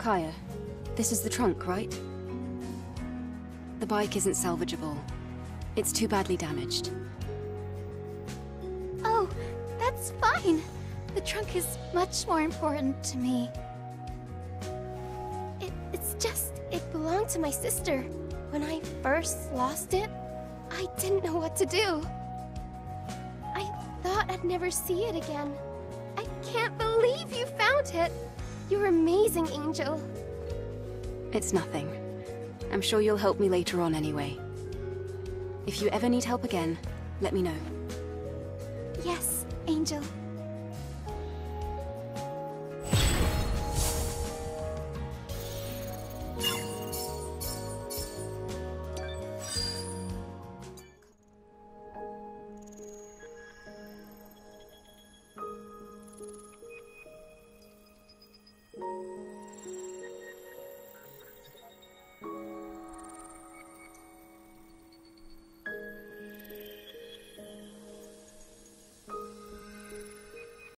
Kaya, this is the trunk, right? The bike isn't salvageable. It's too badly damaged. Oh, that's fine. The trunk is much more important to me. It's just, it belonged to my sister. When I first lost it, I didn't know what to do. I thought I'd never see it again. I can't believe you found it. You're amazing, Angel. It's nothing. I'm sure you'll help me later on anyway. If you ever need help again, let me know. Yes, Angel.